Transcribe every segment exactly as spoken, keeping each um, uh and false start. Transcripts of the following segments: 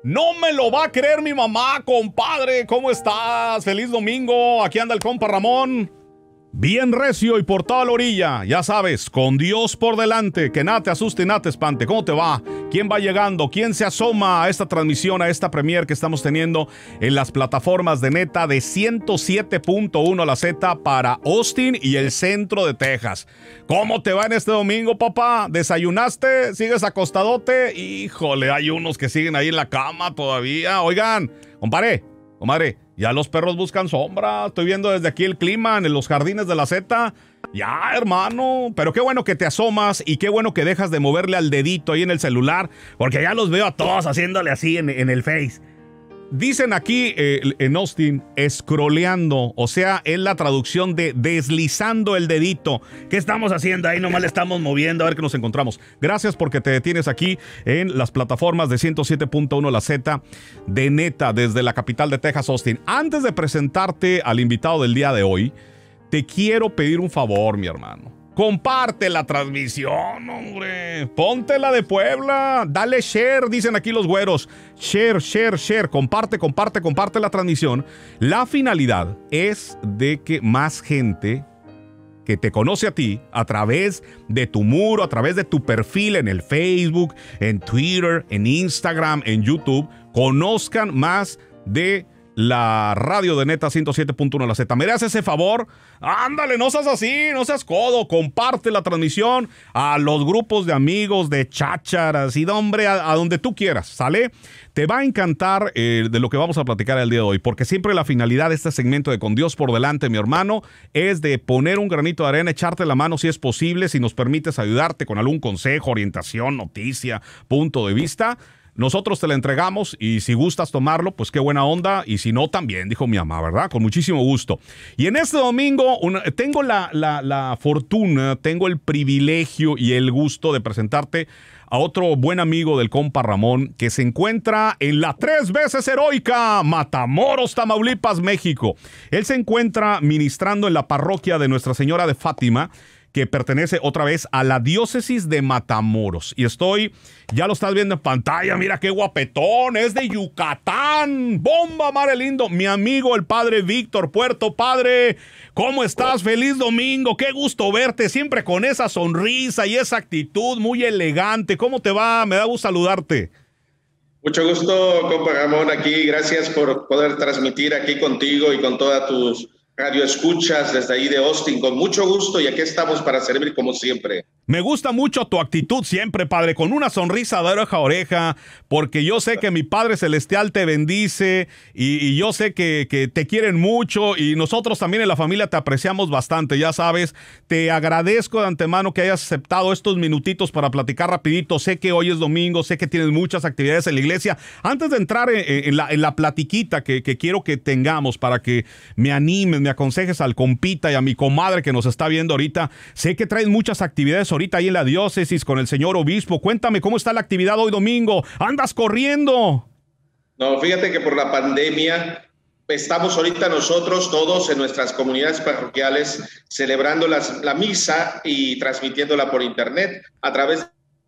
No me lo va a creer mi mamá, compadre. ¿Cómo estás? Feliz domingo. Aquí anda el compa Ramón. Bien recio y por toda la orilla, ya sabes, con Dios por delante, que nada te asuste y nada te espante. ¿Cómo te va? ¿Quién va llegando? ¿Quién se asoma a esta transmisión, a esta premier que estamos teniendo en las plataformas de Neta de ciento siete punto uno La Z para Austin y el centro de Texas? ¿Cómo te va en este domingo, papá? ¿Desayunaste? ¿Sigues acostadote? Híjole, hay unos que siguen ahí en la cama todavía. Oigan, compadre, comadre, ya los perros buscan sombra. Estoy viendo desde aquí el clima en los jardines de la Z. Ya, hermano. Pero qué bueno que te asomas y qué bueno que dejas de moverle al dedito ahí en el celular, porque ya los veo a todos haciéndole así en, en el Face. Dicen aquí eh, en Austin, scrolleando, o sea, es la traducción de deslizando el dedito. ¿Qué estamos haciendo ahí? Nomás le estamos moviendo a ver qué nos encontramos. Gracias porque te detienes aquí en las plataformas de ciento siete punto uno La Z de Neta desde la capital de Texas, Austin. Antes de presentarte al invitado del día de hoy, te quiero pedir un favor, mi hermano. Comparte la transmisión, hombre. Póntela de Puebla. Dale share, dicen aquí los güeros. Share, share, share. Comparte, comparte, comparte la transmisión. La finalidad es de que más gente que te conoce a ti a través de tu muro, a través de tu perfil en el Facebook, en Twitter, en Instagram, en YouTube, conozcan más de la radio de Neta ciento siete punto uno La Z. ¿Me das ese favor? Ándale, no seas así, no seas codo. Comparte la transmisión a los grupos de amigos, de chácharas y de hombre, a, a donde tú quieras, ¿sale? Te va a encantar eh, de lo que vamos a platicar el día de hoy, porque siempre la finalidad de este segmento de Con Dios por delante, mi hermano, es de poner un granito de arena, echarte la mano si es posible, si nos permites ayudarte con algún consejo, orientación, noticia, punto de vista. Nosotros te la entregamos y si gustas tomarlo, pues qué buena onda. Y si no, también, dijo mi mamá, ¿verdad? Con muchísimo gusto. Y en este domingo una, tengo la, la, la fortuna, tengo el privilegio y el gusto de presentarte a otro buen amigo del compa Ramón, que se encuentra en la tres veces heroica Matamoros, Tamaulipas, México. Él se encuentra ministrando en la parroquia de Nuestra Señora de Fátima, que pertenece otra vez a la diócesis de Matamoros. Y estoy, ya lo estás viendo en pantalla, mira qué guapetón, es de Yucatán. ¡Bomba, madre lindo! Mi amigo, el padre Víctor Puerto. Padre, ¿cómo estás? ¡Feliz domingo! ¡Qué gusto verte! Siempre con esa sonrisa y esa actitud muy elegante. ¿Cómo te va? Me da gusto saludarte. Mucho gusto, compa Ramón, aquí. Gracias por poder transmitir aquí contigo y con todas tus radio escuchas desde ahí de Austin, con mucho gusto, y aquí estamos para servir como siempre. Me gusta mucho tu actitud siempre, padre, con una sonrisa de oreja a oreja, porque yo sé que mi Padre Celestial te bendice y, y yo sé que, que te quieren mucho y nosotros también en la familia te apreciamos bastante, ya sabes. Te agradezco de antemano que hayas aceptado estos minutitos para platicar rapidito. Sé que hoy es domingo, sé que tienes muchas actividades en la iglesia. Antes de entrar en, en, la, en la platiquita que, que quiero que tengamos para que me animes, me aconsejes al compita y a mi comadre que nos está viendo ahorita, sé que traes muchas actividades ahorita ahí en la diócesis con el señor obispo. Cuéntame cómo está la actividad hoy domingo. ¿Andas corriendo? No, fíjate que por la pandemia estamos ahorita nosotros todos en nuestras comunidades parroquiales celebrando las, la misa y transmitiéndola por internet a través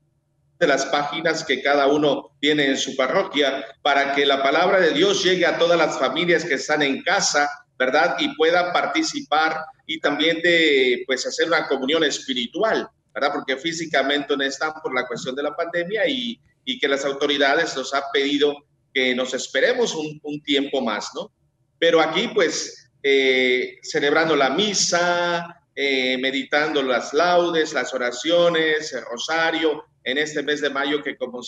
de las páginas que cada uno tiene en su parroquia, para que la palabra de Dios llegue a todas las familias que están en casa, ¿verdad? Y puedan participar y también de, pues, hacer una comunión espiritual, ¿verdad? Porque físicamente no están por la cuestión de la pandemia y, y que las autoridades nos han pedido que nos esperemos un, un tiempo más, ¿no? Pero aquí, pues, eh, celebrando la misa, eh, meditando las laudes, las oraciones, el rosario, en este mes de mayo que, como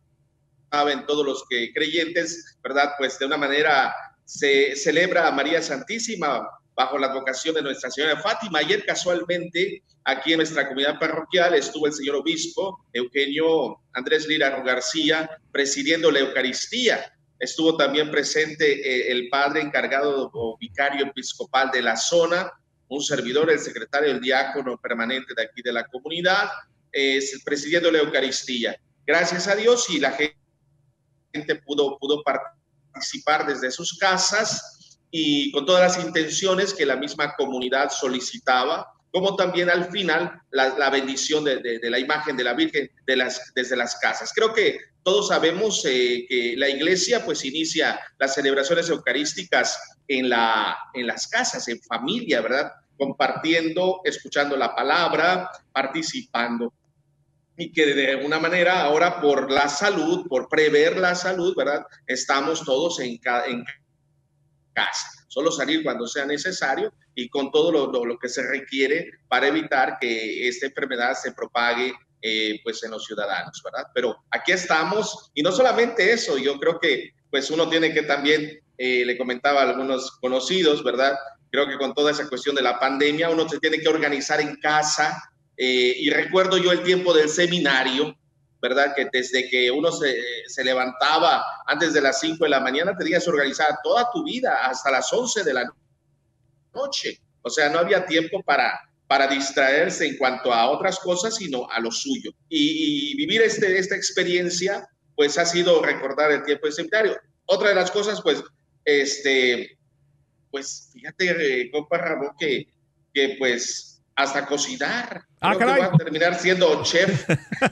saben todos los que creyentes, ¿verdad? Pues de una manera se celebra a María Santísima bajo la advocación de Nuestra Señora de Fátima. Ayer casualmente aquí en nuestra comunidad parroquial estuvo el señor obispo Eugenio Andrés Lira García presidiendo la Eucaristía. Estuvo también presente eh, el padre encargado o vicario episcopal de la zona, un servidor, el secretario, el diácono permanente de aquí de la comunidad, eh, presidiendo la Eucaristía. Gracias a Dios, y la gente pudo, pudo participar desde sus casas y con todas las intenciones que la misma comunidad solicitaba, como también al final la, la bendición de, de, de la imagen de la Virgen de las, desde las casas. Creo que todos sabemos eh, que la iglesia pues inicia las celebraciones eucarísticas en, la, en las casas, en familia, ¿verdad? Compartiendo, escuchando la palabra, participando. Y que de alguna manera ahora por la salud, por prever la salud, ¿verdad? Estamos todos en, ca en casa. Solo salir cuando sea necesario y con todo lo, lo, lo que se requiere para evitar que esta enfermedad se propague eh, pues en los ciudadanos, ¿verdad? Pero aquí estamos y no solamente eso, yo creo que pues uno tiene que también, eh, le comentaba a algunos conocidos, ¿verdad? Creo que con toda esa cuestión de la pandemia uno se tiene que organizar en casa. Eh, y recuerdo yo el tiempo del seminario, ¿verdad? Que desde que uno se, se levantaba antes de las cinco de la mañana, tenías organizada toda tu vida hasta las once de la noche. O sea, no había tiempo para, para distraerse en cuanto a otras cosas, sino a lo suyo. Y, y vivir este, esta experiencia, pues ha sido recordar el tiempo del seminario. Otra de las cosas, pues, este, pues fíjate, eh, compa Ramón, que, que pues... hasta cocinar. Ah, Creo que voy a terminar siendo chef.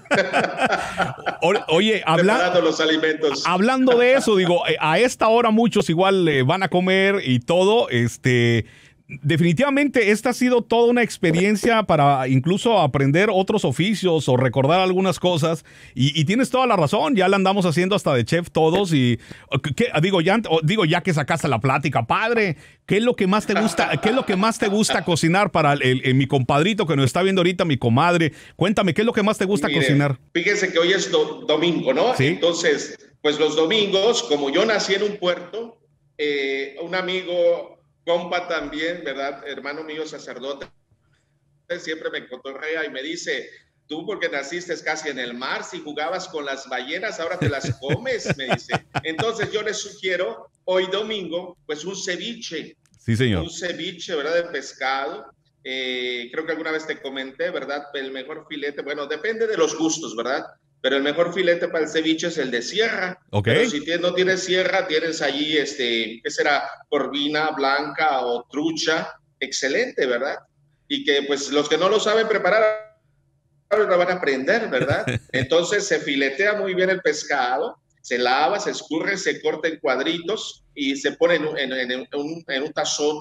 Oye, habla preparando los alimentos. Hablando de eso, digo, a esta hora muchos igual eh, van a comer y todo, este... Definitivamente esta ha sido toda una experiencia para incluso aprender otros oficios o recordar algunas cosas y, y tienes toda la razón, ya la andamos haciendo hasta de chef todos y ¿qué? digo ya digo ya que sacaste la plática, padre, ¿qué es lo que más te gusta? ¿Qué es lo que más te gusta cocinar para el, el, el, mi compadrito que nos está viendo ahorita, mi comadre? Cuéntame, ¿qué es lo que más te gusta Mire, cocinar? Fíjense que hoy es do, domingo, ¿no? ¿Sí? Entonces, pues los domingos, como yo nací en un puerto, eh, un amigo compa también, ¿verdad? Hermano mío sacerdote, siempre me cotorrea y me dice, tú porque naciste casi en el mar, si jugabas con las ballenas, ahora te las comes, me dice. Entonces yo les sugiero hoy domingo, pues un ceviche. Sí, señor. Un ceviche, ¿verdad? De pescado. Eh, creo que alguna vez te comenté, ¿verdad? El mejor filete, bueno, depende de los gustos, ¿verdad? Pero el mejor filete para el ceviche es el de sierra. Okay. Pero si tienes, no tienes sierra, tienes allí, este, ¿qué será? Corvina blanca o trucha. Excelente, ¿verdad? Y que pues los que no lo saben preparar lo van a aprender, ¿verdad? Entonces se filetea muy bien el pescado, se lava, se escurre, se corta en cuadritos y se pone en un, en, en, en un, en un tazón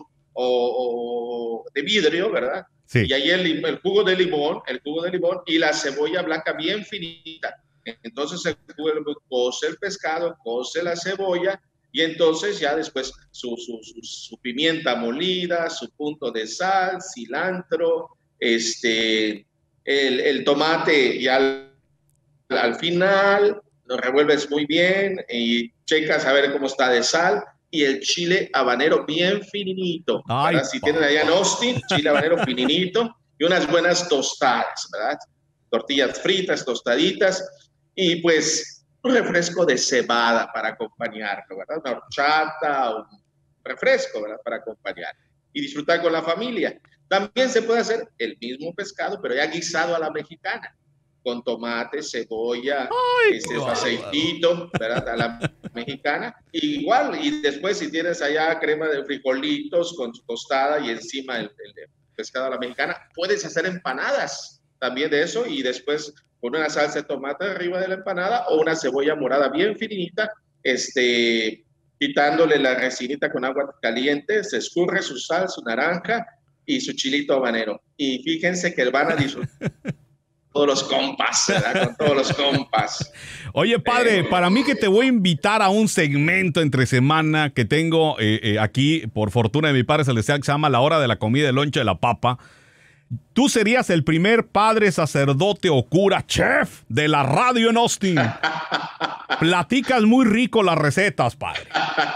o, o de vidrio, ¿verdad? Sí. Y ahí el, el jugo de limón, el jugo de limón y la cebolla blanca bien finita. Entonces se cose el pescado, cose la cebolla y entonces ya después su, su, su, su pimienta molida, su punto de sal, cilantro, este, el, el tomate y al, al final lo revuelves muy bien y checas a ver cómo está de sal. Y el chile habanero bien finito. Ay, si tienen allá en Austin, chile habanero finito y unas buenas tostadas, ¿verdad? Tortillas fritas, tostaditas y pues un refresco de cebada para acompañarlo, ¿verdad? Una horchata, un refresco, ¿verdad? Para acompañar y disfrutar con la familia. También se puede hacer el mismo pescado, pero ya guisado a la mexicana, con tomate, cebolla, Ay, este, su aceitito, ¿verdad? A la mexicana. Igual, y después si tienes allá crema de frijolitos con tostada y encima el, el, el pescado a la mexicana, puedes hacer empanadas también de eso y después con una salsa de tomate arriba de la empanada o una cebolla morada bien finita, este, quitándole la resinita con agua caliente, se escurre su sal, su naranja y su chilito habanero. Y fíjense que van a disfrutar todos los compas, ¿verdad? Con todos los compas. Oye, padre, eh, para mí que te voy a invitar a un segmento entre semana que tengo eh, eh, aquí, por fortuna de mi Padre Celestial, que se llama La Hora de la Comida, el Lonche de la Papa. Tú serías el primer padre, sacerdote o cura, chef de la radio en Austin. Platicas muy rico las recetas, padre.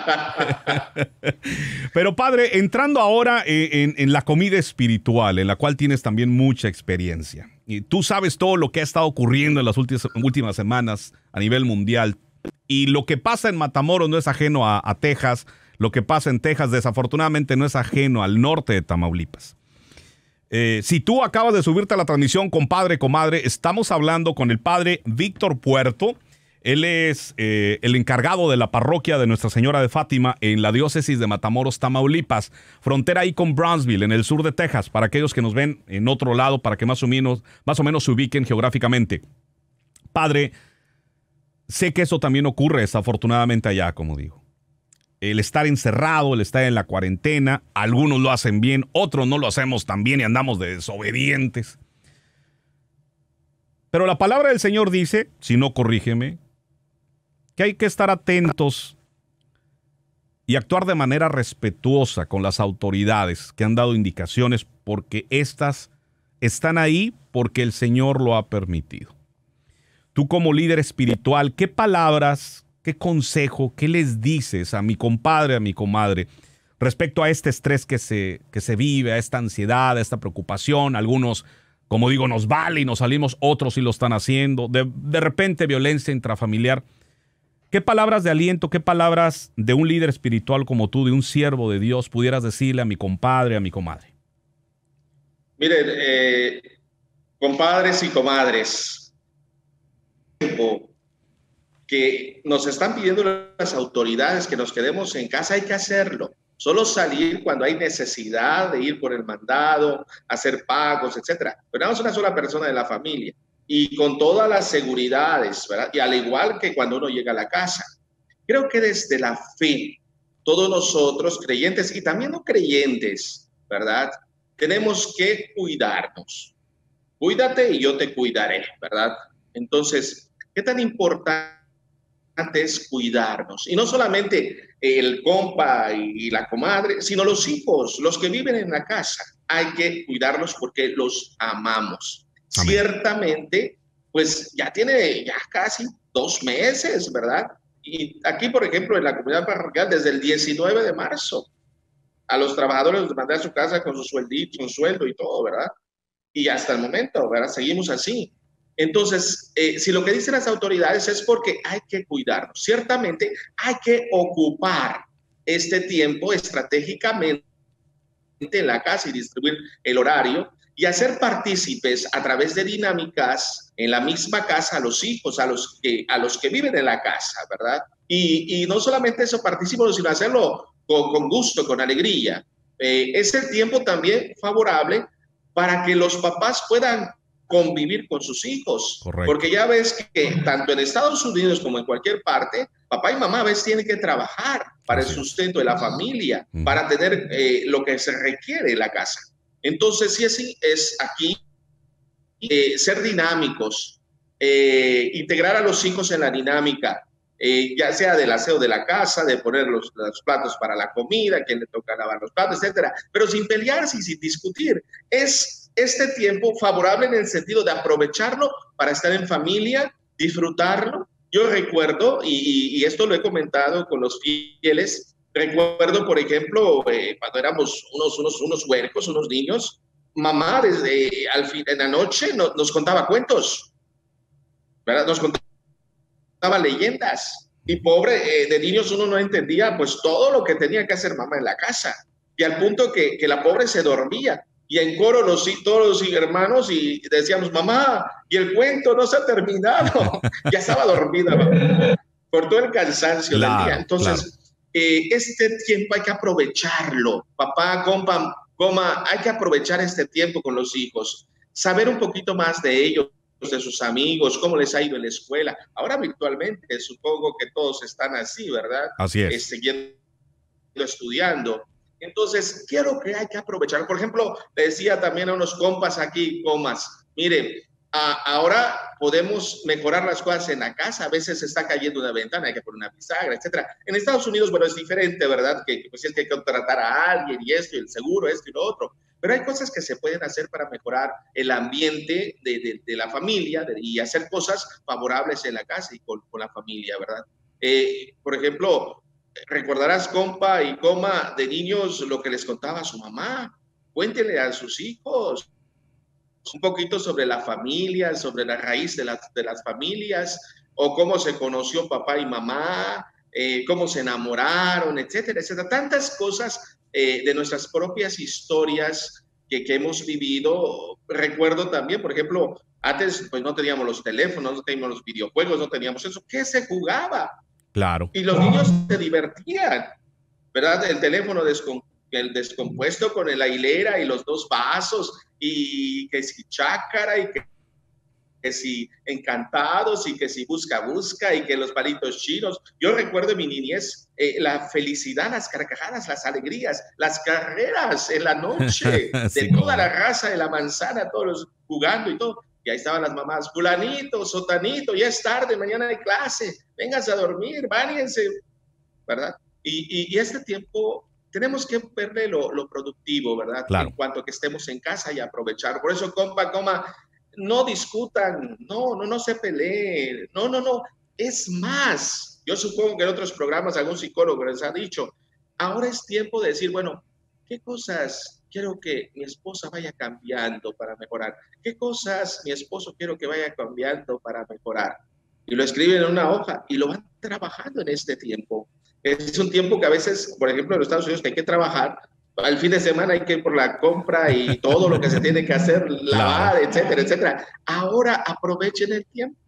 Pero, padre, entrando ahora en, en la comida espiritual, en la cual tienes también mucha experiencia. Y tú sabes todo lo que ha estado ocurriendo en las últimas, últimas semanas a nivel mundial. Y lo que pasa en Matamoros no es ajeno a, a Texas. Lo que pasa en Texas, desafortunadamente, no es ajeno al norte de Tamaulipas. Eh, si tú acabas de subirte a la transmisión, compadre, comadre, estamos hablando con el padre Víctor Puerto. Él es eh, el encargado de la parroquia de Nuestra Señora de Fátima en la diócesis de Matamoros, Tamaulipas, frontera ahí con Brownsville, en el sur de Texas, para aquellos que nos ven en otro lado, para que más o menos, más o menos se ubiquen geográficamente. Padre, sé que eso también ocurre desafortunadamente allá, como digo. El estar encerrado, el estar en la cuarentena, algunos lo hacen bien, otros no lo hacemos tan bien y andamos de desobedientes. Pero la palabra del Señor dice, si no corrígeme, que hay que estar atentos y actuar de manera respetuosa con las autoridades que han dado indicaciones, porque éstas están ahí porque el Señor lo ha permitido. Tú como líder espiritual, ¿qué palabras, qué consejo, qué les dices a mi compadre, a mi comadre, respecto a este estrés que se, que se vive, a esta ansiedad, a esta preocupación? Algunos, como digo, nos vale y nos salimos, otros sí lo están haciendo. De, de repente, violencia intrafamiliar. ¿Qué palabras de aliento, qué palabras de un líder espiritual como tú, de un siervo de Dios, pudieras decirle a mi compadre, a mi comadre? Miren, eh, compadres y comadres, que nos están pidiendo las autoridades que nos quedemos en casa, hay que hacerlo. Solo salir cuando hay necesidad de ir por el mandado, hacer pagos, etcétera. Pero no es una sola persona de la familia. Y con todas las seguridades, ¿verdad? Y al igual que cuando uno llega a la casa. Creo que desde la fe, todos nosotros, creyentes y también no creyentes, ¿verdad? Tenemos que cuidarnos. Cuídate y yo te cuidaré, ¿verdad? Entonces, ¿qué tan importante es cuidarnos? Y no solamente el compa y la comadre, sino los hijos, los que viven en la casa. Hay que cuidarlos porque los amamos. Amén. Ciertamente, pues ya tiene ya casi dos meses, ¿verdad? Y aquí, por ejemplo, en la comunidad parroquial, desde el diecinueve de marzo, a los trabajadores los mandé a su casa con su sueldito, su sueldo y todo, ¿verdad? Y hasta el momento, ¿verdad? Seguimos así. Entonces, eh, si lo que dicen las autoridades es porque hay que cuidarnos, ciertamente hay que ocupar este tiempo estratégicamente en la casa y distribuir el horario y hacer partícipes a través de dinámicas en la misma casa a los hijos, a los que, a los que viven en la casa, ¿verdad? Y, y no solamente eso, partícipos, sino hacerlo con, con gusto, con alegría. Eh, es el tiempo también favorable para que los papás puedan convivir con sus hijos. Correcto. Porque ya ves que tanto en Estados Unidos como en cualquier parte, papá y mamá a veces tienen que trabajar para el sustento de la familia, mm. para tener eh, lo que se requiere en la casa. Entonces, sí, así es aquí eh, ser dinámicos, eh, integrar a los hijos en la dinámica, eh, ya sea del aseo de la casa, de poner los, los platos para la comida, quién le toca lavar los platos, etcétera, pero sin pelearse y sin discutir. Es este tiempo favorable en el sentido de aprovecharlo para estar en familia, disfrutarlo. Yo recuerdo, y, y esto lo he comentado con los fieles, recuerdo, por ejemplo, eh, cuando éramos unos, unos, unos huercos, unos niños, mamá desde al fin, en la noche no, nos contaba cuentos, ¿verdad? Nos contaba leyendas. Y pobre, eh, de niños uno no entendía pues todo lo que tenía que hacer mamá en la casa. Y al punto que, que la pobre se dormía. Y en coro los, todos los hermanos y decíamos, mamá, y el cuento no se ha terminado. Ya estaba dormida, mamá, por todo el cansancio claro, del día. Entonces, claro. eh, este tiempo hay que aprovecharlo. Papá, compa, coma, hay que aprovechar este tiempo con los hijos. Saber un poquito más de ellos, de sus amigos, cómo les ha ido en la escuela. Ahora virtualmente, supongo que todos están así, ¿verdad? Así es. Eh, siguiendo estudiando. Entonces, quiero que hay que aprovechar. Por ejemplo, le decía también a unos compas aquí, comas, miren, a, ahora podemos mejorar las cosas en la casa. A veces se está cayendo una ventana, hay que poner una bisagra, etcétera. En Estados Unidos, bueno, es diferente, ¿verdad? Que, que pues es que hay que contratar a alguien y esto, y el seguro, esto y lo otro. Pero hay cosas que se pueden hacer para mejorar el ambiente de, de, de la familia de, y hacer cosas favorables en la casa y con, con la familia, ¿verdad? Eh, por ejemplo, recordarás, compa y coma, de niños lo que les contaba a su mamá. Cuéntenle a sus hijos un poquito sobre la familia, sobre la raíz de las, de las familias, o cómo se conoció papá y mamá, eh, cómo se enamoraron, etcétera, etcétera. Tantas cosas eh, de nuestras propias historias que, que hemos vivido. Recuerdo también, por ejemplo, antes pues no teníamos los teléfonos, no teníamos los videojuegos, no teníamos eso. ¿Qué se jugaba? Claro. Y los niños se divertían, ¿verdad? El teléfono descom el descompuesto con la hilera y los dos vasos, y que si chácara, y que, que si encantados, y que si busca busca, y que los palitos chinos. Yo recuerdo en mi niñez eh, la felicidad, las carcajadas, las alegrías, las carreras en la noche sí, de toda la raza de la manzana, todos los jugando y todo. Y ahí estaban las mamás, fulanito, sotanito, ya es tarde, mañana hay clase, vénganse a dormir, báñense, ¿verdad? Y, y, y este tiempo tenemos que verle lo, lo productivo, ¿verdad? Claro. En cuanto que estemos en casa y aprovechar. Por eso, compa, coma, no discutan, no, no, no se peleen, no, no, no, es más. Yo supongo que en otros programas algún psicólogo les ha dicho, ahora es tiempo de decir, bueno, ¿qué cosas quiero que mi esposa vaya cambiando para mejorar? ¿Qué cosas mi esposo quiero que vaya cambiando para mejorar? Y lo escriben en una hoja y lo van trabajando en este tiempo. Es un tiempo que a veces, por ejemplo, en los Estados Unidos, que hay que trabajar, al fin de semana hay que ir por la compra y todo lo que se tiene que hacer, lavar, claro, etcétera, etcétera. Ahora aprovechen el tiempo.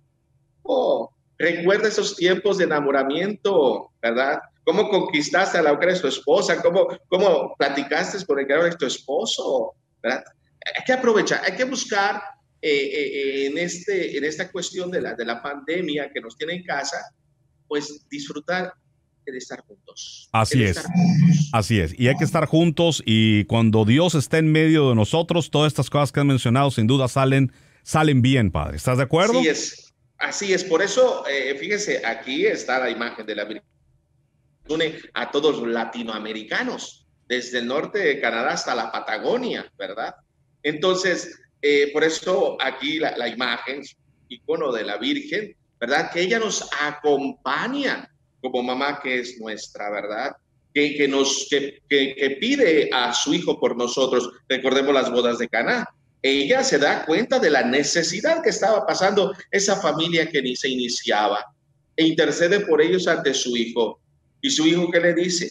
Oh, recuerda esos tiempos de enamoramiento, ¿verdad? ¿Cómo conquistaste a la mujer de tu esposa? ¿Cómo, cómo platicaste con el creador de tu esposo? ¿Verdad? Hay que aprovechar, hay que buscar eh, eh, en, este, en esta cuestión de la, de la pandemia que nos tiene en casa, pues disfrutar de estar juntos. Así es, juntos. Así es. Y hay que estar juntos, y cuando Dios está en medio de nosotros, todas estas cosas que han mencionado sin duda salen, salen bien, Padre. ¿Estás de acuerdo? Así es, así es. Por eso, eh, fíjese, aquí está la imagen de la Virgen. Une a todos los latinoamericanos, desde el norte de Canadá hasta la Patagonia, ¿verdad? Entonces, eh, por eso aquí la, la imagen, icono de la Virgen, ¿verdad? Que ella nos acompaña como mamá que es nuestra, ¿verdad? Que, que, nos, que, que, que pide a su hijo por nosotros. Recordemos las bodas de Caná. Ella se da cuenta de la necesidad que estaba pasando esa familia que ni se iniciaba, e intercede por ellos ante su hijo. ¿Y su hijo qué le dice?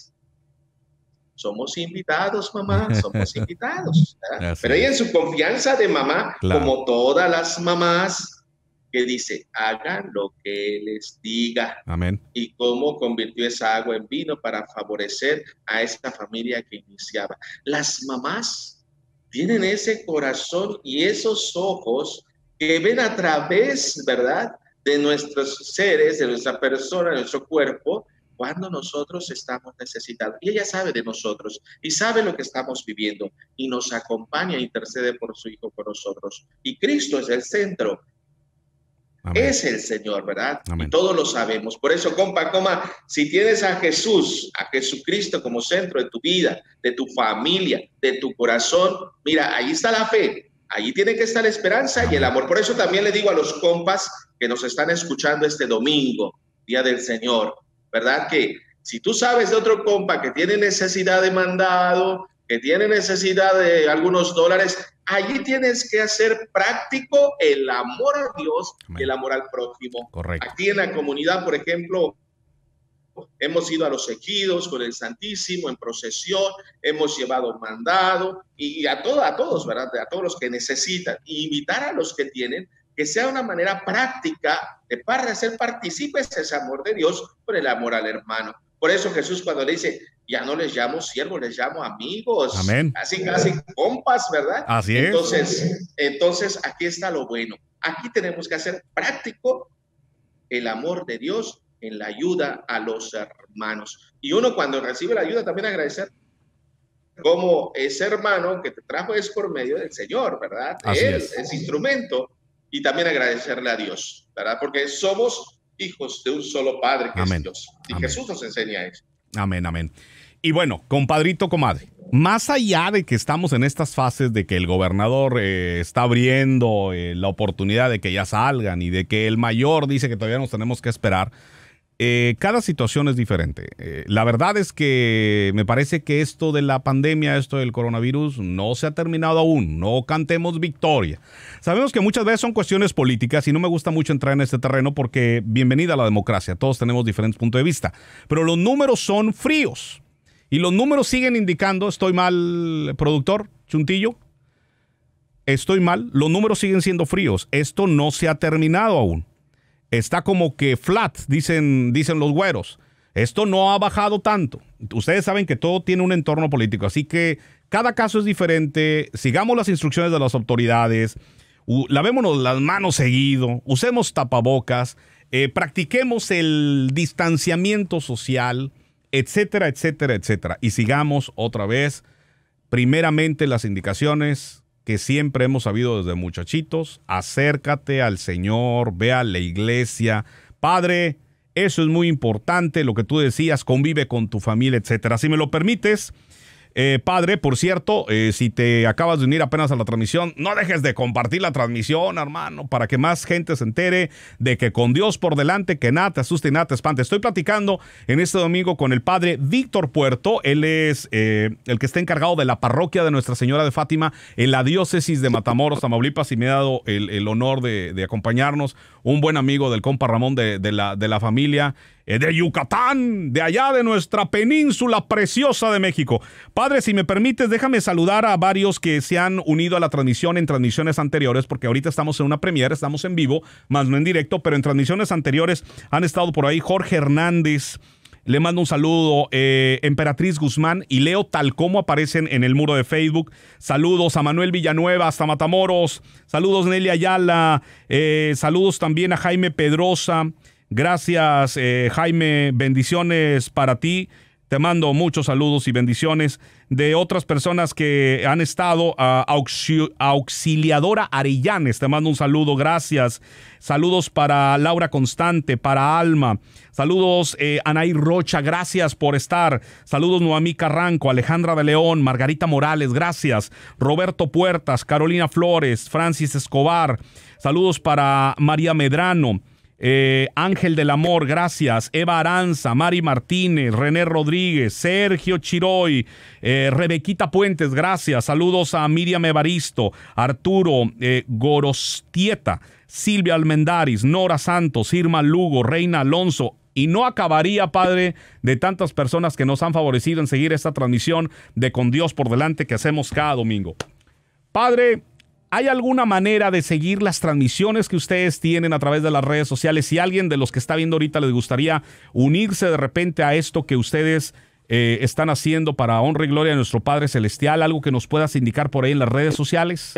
Somos invitados, mamá, somos invitados. Pero ella en su confianza de mamá, claro, como todas las mamás, que dice, hagan lo que les diga. Amén. Y cómo convirtió esa agua en vino para favorecer a esta familia que iniciaba. Las mamás tienen ese corazón y esos ojos que ven a través, ¿verdad?, de nuestros seres, de nuestra persona, de nuestro cuerpo, cuando nosotros estamos necesitados. Y ella sabe de nosotros y sabe lo que estamos viviendo y nos acompaña e intercede por su hijo por nosotros. Y Cristo es el centro. Amén. Es el Señor, ¿verdad? Amén. Y todos lo sabemos. Por eso, compa, coma, si tienes a Jesús, a Jesucristo como centro de tu vida, de tu familia, de tu corazón, mira, ahí está la fe, allí tiene que estar la esperanza Amén. Y el amor. Por eso también le digo a los compas que nos están escuchando este domingo, Día del Señor, ¿verdad? Que si tú sabes de otro compa que tiene necesidad de mandado, que tiene necesidad de algunos dólares, allí tienes que hacer práctico el amor a Dios y el amor al prójimo. Correcto. Aquí en la comunidad, por ejemplo, hemos ido a los ejidos con el Santísimo en procesión, hemos llevado mandado y a, todo, a todos, ¿verdad? A todos los que necesitan, y invitar a los que tienen, que sea una manera práctica de para hacer partícipes ese amor de Dios por el amor al hermano. Por eso Jesús cuando le dice, ya no les llamo siervos, les llamo amigos. Amén. Así casi compas, ¿verdad? Así es. Entonces, entonces, aquí está lo bueno. Aquí tenemos que hacer práctico el amor de Dios en la ayuda a los hermanos. Y uno cuando recibe la ayuda también agradecer como ese hermano que te trajo es por medio del Señor, ¿verdad? Así Él es. es instrumento, y también agradecerle a Dios, ¿verdad? Porque somos hijos de un solo Padre que amén. Es Dios. Y amén. Jesús nos enseña eso. Amén, amén. Y bueno, compadrito, comadre, más allá de que estamos en estas fases de que el gobernador eh, está abriendo eh, la oportunidad de que ya salgan y de que el mayor dice que todavía nos tenemos que esperar, eh, cada situación es diferente. Eh, la verdad es que me parece que esto de la pandemia, esto del coronavirus, no se ha terminado aún. No cantemos victoria. Sabemos que muchas veces son cuestiones políticas y no me gusta mucho entrar en este terreno porque bienvenida a la democracia. Todos tenemos diferentes puntos de vista. Pero los números son fríos. Y los números siguen indicando, estoy mal, productor, Chuntillo, estoy mal, los números siguen siendo fríos. Esto no se ha terminado aún. Está como que flat, dicen, dicen los güeros. Esto no ha bajado tanto. Ustedes saben que todo tiene un entorno político, así que cada caso es diferente. Sigamos las instrucciones de las autoridades. Uh, lavémonos las manos seguido. Usemos tapabocas. Eh, practiquemos el distanciamiento social, etcétera, etcétera, etcétera. Y sigamos otra vez, primeramente, las indicaciones que siempre hemos sabido desde muchachitos. Acércate al Señor, ve a la iglesia. Padre, eso es muy importante, lo que tú decías, convive con tu familia, etcétera. Si me lo permites, eh, padre, por cierto, eh, si te acabas de unir apenas a la transmisión, no dejes de compartir la transmisión, hermano, para que más gente se entere de que con Dios por delante, que nada te asuste y nada te espante. Estoy platicando en este domingo con el padre Víctor Puerto. Él es eh, el que está encargado de la parroquia de Nuestra Señora de Fátima en la diócesis de Matamoros, Tamaulipas, y me ha dado el, el honor de, de acompañarnos. Un buen amigo del compa Ramón de, de, la, de la familia eh, de Yucatán, de allá de nuestra península preciosa de México. Padre, si me permites, déjame saludar a varios que se han unido a la transmisión en transmisiones anteriores, porque ahorita estamos en una premiere, estamos en vivo, más no en directo, pero en transmisiones anteriores han estado por ahí Jorge Hernández. Le mando un saludo, eh, Emperatriz Guzmán y Leo, tal como aparecen en el muro de Facebook. Saludos a Manuel Villanueva hasta Matamoros. Saludos Nelly Ayala. Eh, saludos también a Jaime Pedrosa. Gracias, eh, Jaime. Bendiciones para ti. Te mando muchos saludos y bendiciones de otras personas que han estado. A Auxi- Auxiliadora Arellanes, te mando un saludo, gracias. Saludos para Laura Constante, para Alma. Saludos, eh, Anaí Rocha, gracias por estar. Saludos, Noamí Carranco, Alejandra de León, Margarita Morales, gracias. Roberto Puertas, Carolina Flores, Francis Escobar. Saludos para María Medrano. Eh, Ángel del Amor, gracias. Eva Aranza, Mari Martínez, René Rodríguez, Sergio Chiroy, eh, Rebequita Puentes, gracias. Saludos a Miriam Evaristo, Arturo eh, Gorostieta, Silvia Almendaris, Nora Santos, Irma Lugo, Reina Alonso. Y no acabaría, padre, de tantas personas que nos han favorecido en seguir esta transmisión de Con Dios por Delante que hacemos cada domingo. Padre, ¿hay alguna manera de seguir las transmisiones que ustedes tienen a través de las redes sociales? Si alguien de los que está viendo ahorita les gustaría unirse de repente a esto que ustedes eh, están haciendo para honra y gloria de nuestro Padre Celestial, algo que nos puedas indicar por ahí en las redes sociales.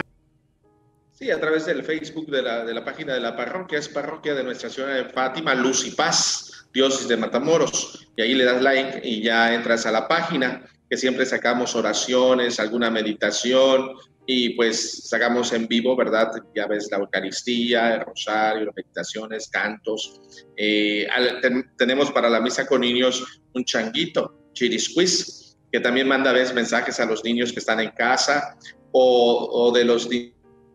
Sí, a través del Facebook de la, de la página de la parroquia, es Parroquia de Nuestra Señora de Fátima, Luz y Paz, diócesis de Matamoros. Y ahí le das like y ya entras a la página, que siempre sacamos oraciones, alguna meditación, y pues sacamos en vivo, ¿verdad? Ya ves la Eucaristía, el Rosario, las meditaciones, cantos. Eh, ten, tenemos para la misa con niños un changuito, Chirisquiz, que también manda a veces mensajes a los niños que están en casa, o, o de los niños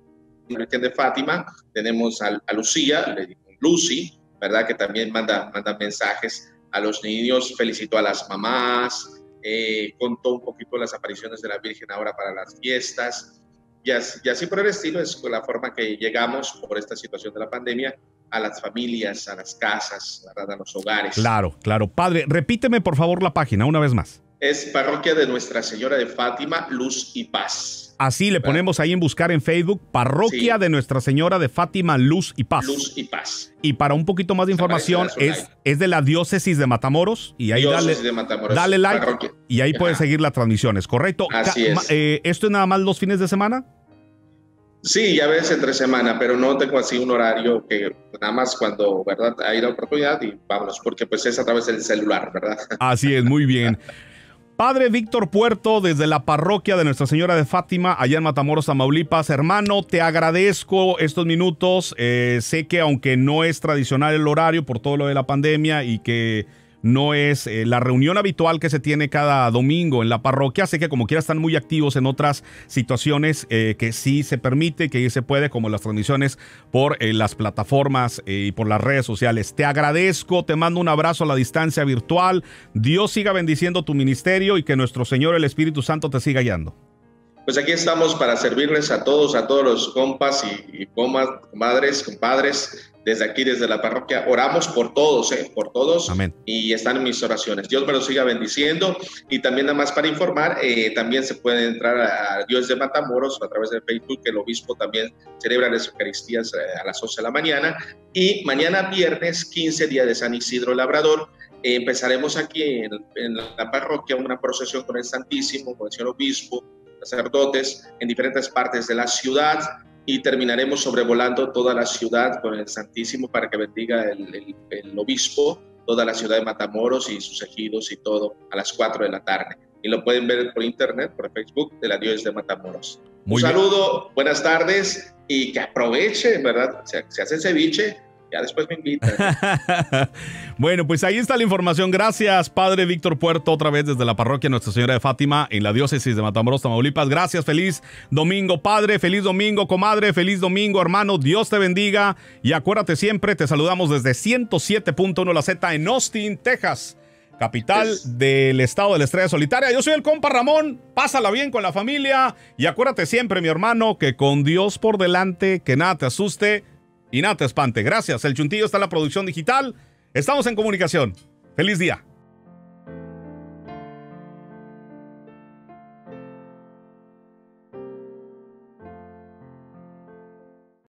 de Fátima. Tenemos a, a Lucía, Lucy, ¿verdad? Que también manda, manda mensajes a los niños, felicitó a las mamás, eh, contó un poquito las apariciones de la Virgen ahora para las fiestas. Y así, y así por el estilo es la forma que llegamos por esta situación de la pandemia a las familias, a las casas, ¿verdad? A los hogares. Claro, claro. Padre, repíteme por favor la página una vez más. Es Parroquia de Nuestra Señora de Fátima, Luz y Paz. Así le ponemos ahí en buscar en Facebook, Parroquia sí. de Nuestra Señora de Fátima, Luz y Paz. Luz y Paz. Y para un poquito más de información, es, es de la diócesis de Matamoros. Y ahí dale, de Matamoros, dale like parroquia. Y ahí Ajá. puedes seguir las transmisiones, ¿correcto? Así es. Eh, ¿Esto es nada más los fines de semana? Sí, ya ves entre semana, pero no tengo así un horario que nada más cuando, ¿verdad? Hay la oportunidad y vámonos, porque pues es a través del celular, ¿verdad? Así es, muy bien. Padre Víctor Puerto, desde la parroquia de Nuestra Señora de Fátima, allá en Matamoros, Tamaulipas. Hermano, te agradezco estos minutos. Eh, sé que aunque no es tradicional el horario por todo lo de la pandemia y que no es eh, la reunión habitual que se tiene cada domingo en la parroquia, sé que como quiera están muy activos en otras situaciones eh, que sí se permite, que se puede, como las transmisiones por eh, las plataformas eh, y por las redes sociales. Te agradezco, te mando un abrazo a la distancia virtual. Dios siga bendiciendo tu ministerio y que nuestro Señor, el Espíritu Santo, te siga guiando. Pues aquí estamos para servirles a todos, a todos los compas y, y comas, comadres, compadres, desde aquí, desde la parroquia, oramos por todos, eh, por todos. Amén. Y están en mis oraciones. Dios me los siga bendiciendo. Y también nada más para informar, eh, también se puede entrar a Dios de Matamoros a través de Facebook, que el obispo también celebra las Eucaristías eh, a las once de la mañana. Y mañana viernes, quince, día de San Isidro Labrador, eh, empezaremos aquí en, en la parroquia una procesión con el Santísimo, con el señor obispo, sacerdotes en diferentes partes de la ciudad, y terminaremos sobrevolando toda la ciudad con el Santísimo para que bendiga el, el, el obispo, toda la ciudad de Matamoros y sus ejidos y todo, a las cuatro de la tarde. Y lo pueden ver por internet, por Facebook, de la Diócesis de Matamoros. Muy Un saludo, bien. Buenas tardes, y que aproveche, ¿verdad? Se, se hace ceviche, ya después me invitan. Bueno, pues ahí está la información. Gracias, Padre Víctor Puerto, otra vez desde la parroquia Nuestra Señora de Fátima, en la diócesis de Matamoros, Tamaulipas. Gracias, feliz domingo, Padre, feliz domingo, comadre, feliz domingo, hermano. Dios te bendiga. Y acuérdate siempre, te saludamos desde ciento siete punto uno La Z en Austin, Texas, capital es. del estado de la Estrella Solitaria. Yo soy el compa Ramón, pásala bien con la familia. Y acuérdate siempre, mi hermano, que con Dios por delante, que nada te asuste y nada te espante. Gracias. El Chuntillo está en la producción digital. Estamos en comunicación. Feliz día.